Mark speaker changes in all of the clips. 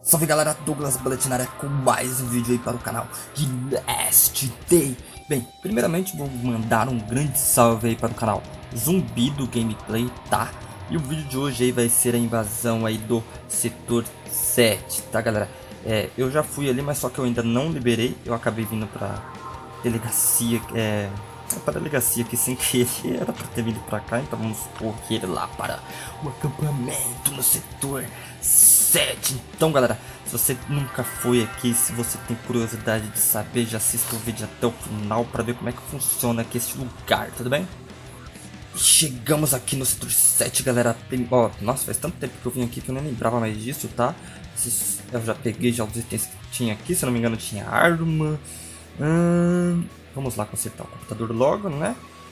Speaker 1: Salve galera, Douglas Bullet na área com mais um vídeo aí para o canal de Last Day. Bem, primeiramente vou mandar um grande salve aí para o canal Zumbi do Gameplay, tá? E o vídeo de hoje aí vai ser a invasão aí do Setor 7, tá galera? Eu já fui ali, mas só que eu ainda não liberei, eu acabei vindo pra delegacia, para a delegacia aqui sem querer, era para ter vindo para cá, então vamos correr lá para o acampamento no Setor 7. Então galera, se você nunca foi aqui, se você tem curiosidade de saber, já assista o vídeo até o final para ver como é que funciona aqui esse lugar, tudo bem? Chegamos aqui no Setor 7, galera. Nossa, faz tanto tempo que eu vim aqui que eu nem lembrava mais disso, tá? Eu já peguei já os itens que tinha aqui, se eu não me engano tinha arma. Vamos lá consertar o computador logo, né?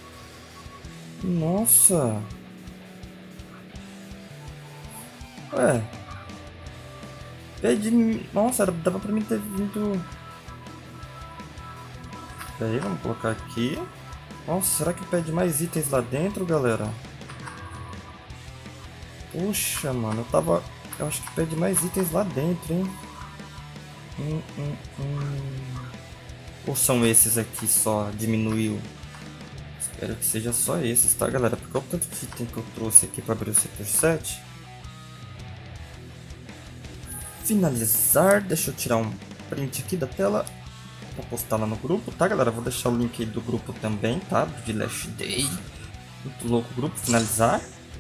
Speaker 1: Nossa! Nossa, dava pra mim ter vindo... Peraí, vamos colocar aqui. Nossa, será que pede mais itens lá dentro, galera? Puxa, mano, eu acho que pede mais itens lá dentro, hein? Ou são esses aqui só? Diminuiu? Espero que seja só esses, tá galera? Porque olha o tanto de item que eu trouxe aqui para abrir o Setor 7. Finalizar. Deixa eu tirar um print aqui da tela para postar lá no grupo, tá galera? Vou deixar o link aí do grupo também, tá? De Last Day. Muito louco o grupo. Finalizar.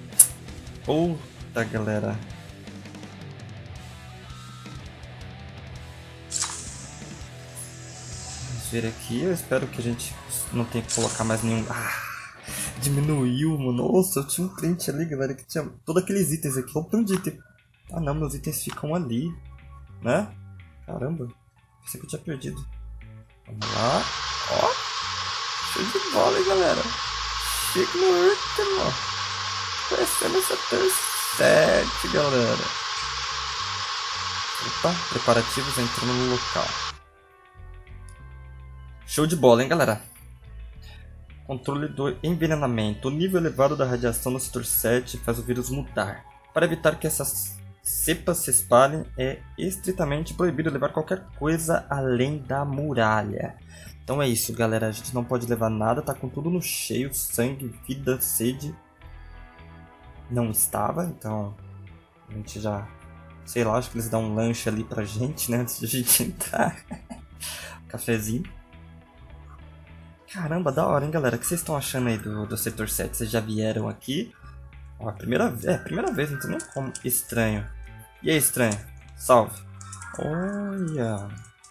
Speaker 1: Tá galera. Ver aqui, eu espero que a gente não tenha que colocar mais nenhum. Diminuiu, mano. Nossa, eu tinha um print ali, galera, que tinha todos aqueles itens aqui. Olha o tanto de item. Ah não, meus itens ficam ali, né? Caramba, pensei que eu tinha perdido. Vamos lá. Ó, show de bola, hein, galera. Chega no último. Conhecendo o Setor 7, galera. Opa, preparativos entrando no local. Show de bola, hein, galera? Controle do envenenamento. O nível elevado da radiação no Setor 7 faz o vírus mutar. Para evitar que essas cepas se espalhem, é estritamente proibido levar qualquer coisa além da muralha. Então é isso, galera. A gente não pode levar nada. Tá com tudo no cheio. Sangue, vida, sede. Não estava, então... A gente já... Sei lá, acho que eles dão um lanche ali pra gente, né? Antes de a gente entrar. Cafezinho. Caramba, da hora, hein, galera? O que vocês estão achando aí do Setor 7? Vocês já vieram aqui? Ó, primeira vez, não tem nem como. Estranho. E aí, estranho? Salve. Olha.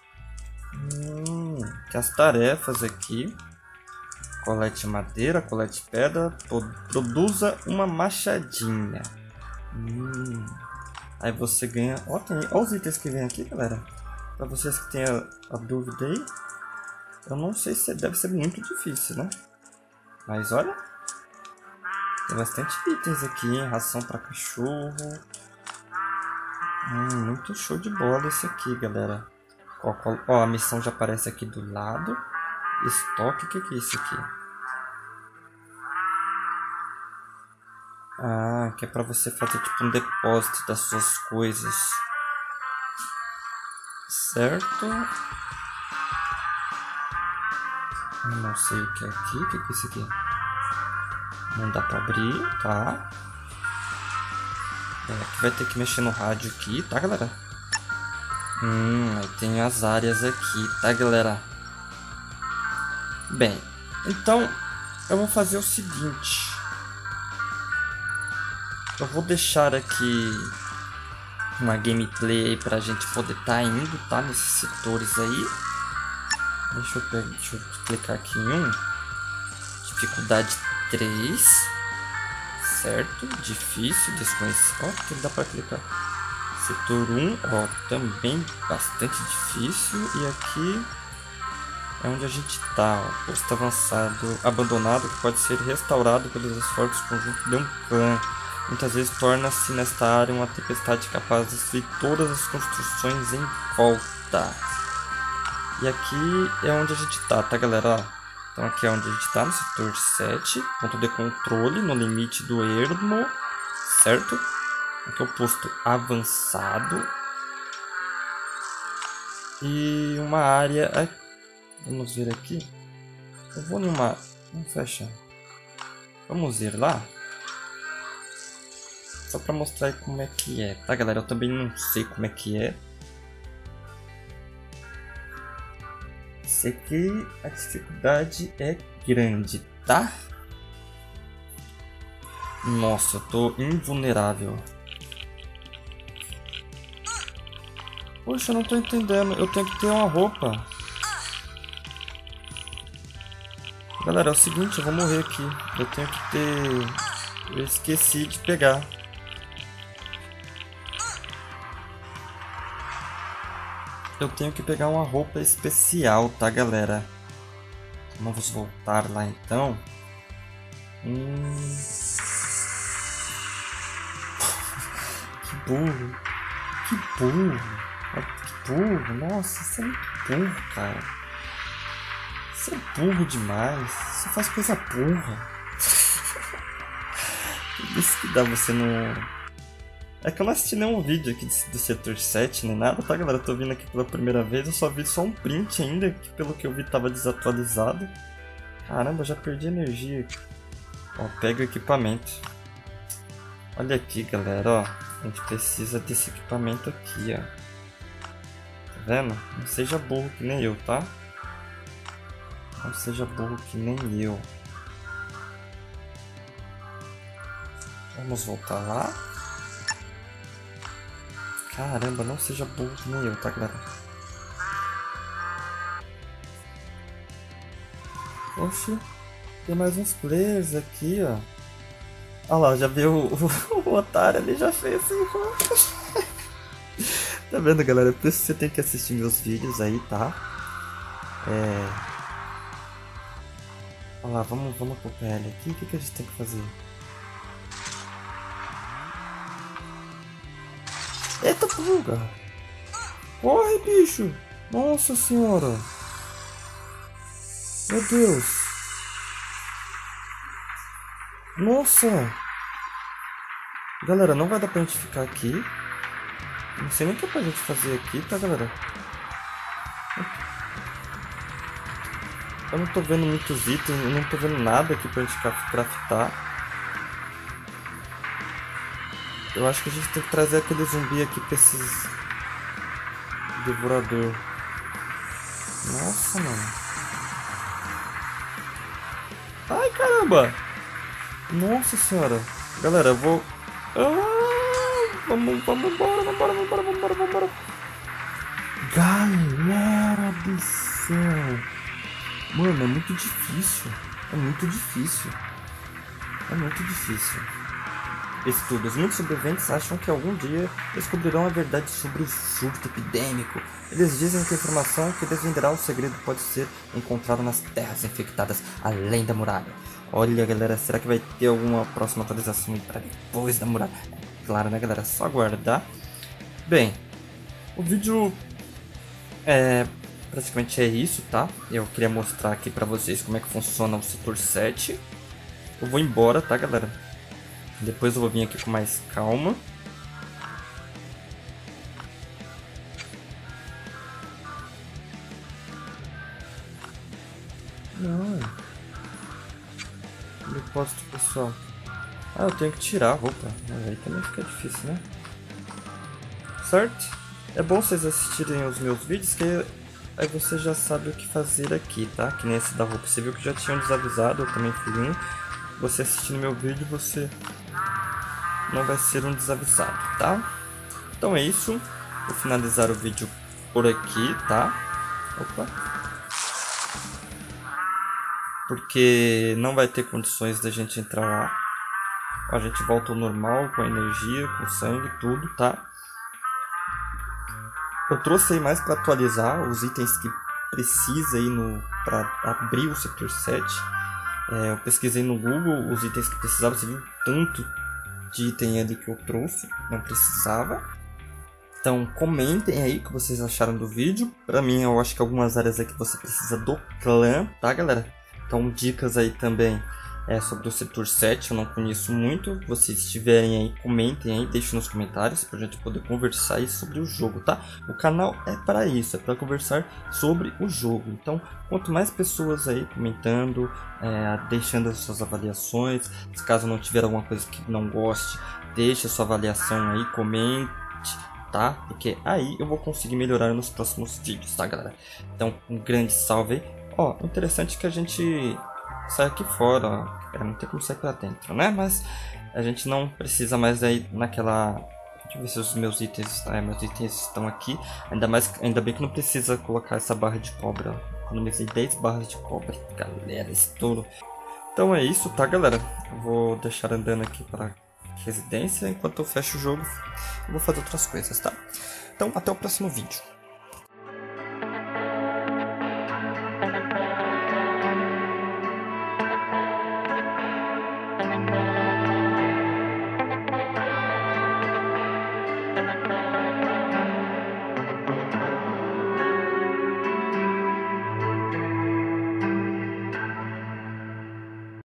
Speaker 1: Tem as tarefas aqui. Colete madeira, colete pedra. Produza uma machadinha. Aí você ganha... Ó, olha os itens que vem aqui, galera. Pra vocês que têm a dúvida aí. Eu não sei se deve ser muito difícil, né? Mas olha. Tem bastante itens aqui, hein? Ração para cachorro. Muito show de bola esse aqui, galera. Ó, a missão já aparece aqui do lado. Estoque, o que é isso aqui? Que é pra você fazer tipo um depósito das suas coisas. Certo? Não sei o que é aqui. O que é isso aqui? Não dá pra abrir, tá? Aqui vai ter que mexer no rádio aqui, tá, galera? Aí tem as áreas aqui, tá, galera? Bem, então eu vou fazer o seguinte. Eu vou deixar aqui uma gameplay aí pra gente poder tá indo, tá? Nesses setores aí. Deixa eu clicar aqui em dificuldade 3, certo? Difícil, desconhecido. Ó, que dá pra clicar. Setor 1, ó, também bastante difícil. E aqui é onde a gente tá, ó. Posto avançado, abandonado, que pode ser restaurado pelos esforços conjuntos de um clã. Muitas vezes torna-se nesta área uma tempestade capaz de destruir todas as construções em volta. E aqui é onde a gente tá, galera? Ó, então aqui é onde a gente tá, no Setor 7. Ponto de controle, no limite do ermo. Certo? Aqui é o posto avançado. e uma área... Vamos ver aqui. Eu vou numa... Vamos fechar. Vamos ir lá. Só pra mostrar aí como é que é, tá galera? Eu também não sei como é que é. Sei que a dificuldade é grande, tá? Nossa, eu tô invulnerável. Poxa, eu não tô entendendo. Eu tenho que ter uma roupa. Galera, é o seguinte, eu vou morrer aqui. Eu tenho que ter... Eu esqueci de pegar. Eu tenho que pegar uma roupa especial, tá galera? Vamos voltar lá então. Que burro. Que burro. Que burro. Nossa, isso é muito burro, cara. Isso é burro demais. Você faz coisa burra. Isso que dá você não... É que eu não assisti nenhum vídeo aqui do setor 7 nem nada, tá galera? Eu tô vindo aqui pela primeira vez, eu só vi só um print ainda, que pelo que eu vi tava desatualizado. Caramba, já perdi energia. Ó, pega o equipamento. Olha aqui galera, ó. A gente precisa desse equipamento aqui, ó. Tá vendo? Não seja burro que nem eu, tá? Não seja burro que nem eu. Vamos voltar lá. Caramba, não seja burro que nem eu, tá galera? Oxi, tem mais uns players aqui, ó. Olha lá, já viu o otário ali, já fez assim. Tá vendo galera? Por isso você tem que assistir meus vídeos aí, tá? Olha lá, vamos pro PL aqui, o que a gente tem que fazer? Eita pulga! Corre, bicho! Nossa senhora! Meu Deus! Nossa! Galera, não vai dar pra gente ficar aqui. Não sei nem o que é pra gente fazer aqui, tá galera? Eu não tô vendo muitos itens, eu não tô vendo nada aqui pra gente craftar. Eu acho que a gente tem que trazer aquele zumbi aqui pra esses... Devorador. Nossa, mano. Ai, caramba! Nossa senhora. Galera, eu vou... vamos embora. Galera do céu. Mano, é muito difícil. É muito difícil. Estudos. Muitos sobreviventes acham que algum dia descobrirão a verdade sobre o surto epidêmico. Eles dizem que a informação que desvendará o segredo pode ser encontrada nas terras infectadas além da muralha. Olha galera, será que vai ter alguma próxima atualização para depois da muralha? Claro né galera, só aguardar. Bem, o vídeo praticamente é isso, tá? Eu queria mostrar aqui pra vocês como é que funciona o setor 7. Eu vou embora, tá galera? Depois eu vou vir aqui com mais calma. Não. Depósito pessoal. Ah, eu tenho que tirar a roupa. Aí também fica difícil, né? Certo? É bom vocês assistirem os meus vídeos, que aí você já sabe o que fazer aqui, tá? Que nem esse da roupa. Você viu que já tinham desavisado, eu também fui um. Você assistindo meu vídeo, você... não vai ser um desavisado, tá? Então é isso. Vou finalizar o vídeo por aqui, tá? Opa. Porque não vai ter condições da gente entrar lá. A gente volta ao normal, com energia, com sangue, tudo, tá? Eu trouxe aí mais para atualizar os itens que precisa aí para abrir o setor 7. Eu pesquisei no Google os itens que precisava, você viu tanto de item ali que eu trouxe, não precisava. Então comentem aí o que vocês acharam do vídeo. Pra mim eu acho que algumas áreas aqui você precisa do clã, tá galera? Então dicas aí também sobre o setor 7, eu não conheço muito. Vocês tiverem aí, comentem aí, deixem nos comentários pra gente poder conversar aí sobre o jogo, tá? O canal é para isso, é para conversar sobre o jogo. Então, quanto mais pessoas aí comentando, deixando as suas avaliações, se caso não tiver alguma coisa que não goste, deixe a sua avaliação aí, comente, tá? Porque aí eu vou conseguir melhorar nos próximos vídeos, tá, galera? Então, um grande salve aí. Ó, interessante que a gente sai aqui fora, ó. Não tem como sair pra dentro, né? Mas a gente não precisa mais aí naquela... Deixa eu ver se os meus itens... meus itens estão aqui. Ainda bem que não precisa colocar essa barra de cobre, ó. Economizei 10 barras de cobre, galera, estouro. Então é isso, tá, galera? Eu vou deixar andando aqui para residência. Enquanto eu fecho o jogo, eu vou fazer outras coisas, tá? Então, até o próximo vídeo.